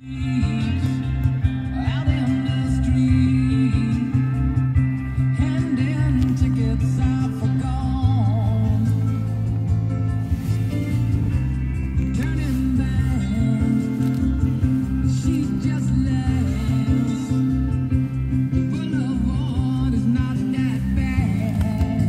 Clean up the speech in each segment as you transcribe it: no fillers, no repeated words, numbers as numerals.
Out in the street, handing tickets I forgot, turning back, she just left. The boulevard is not that bad.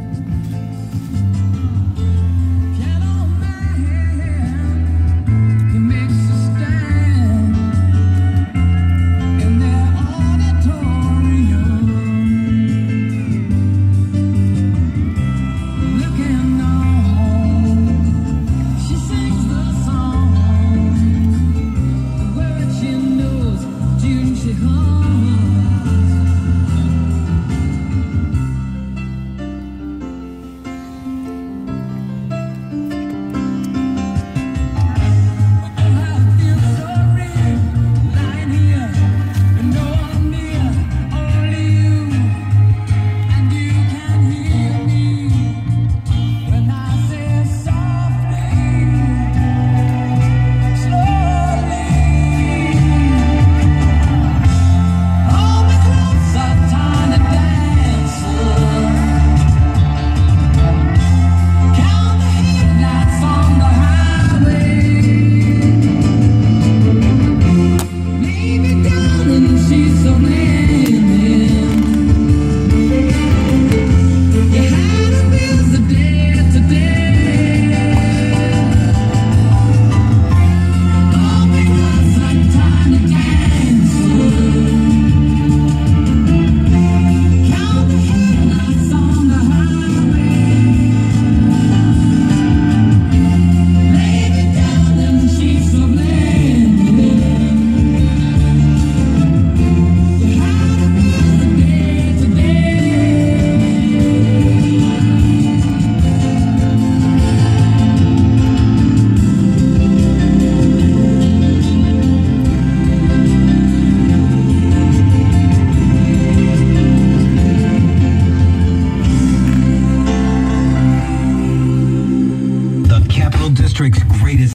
Piano man, he makes a stand in their auditorium, looking on. She sings the song, the words she knows, tune she hums. District's greatest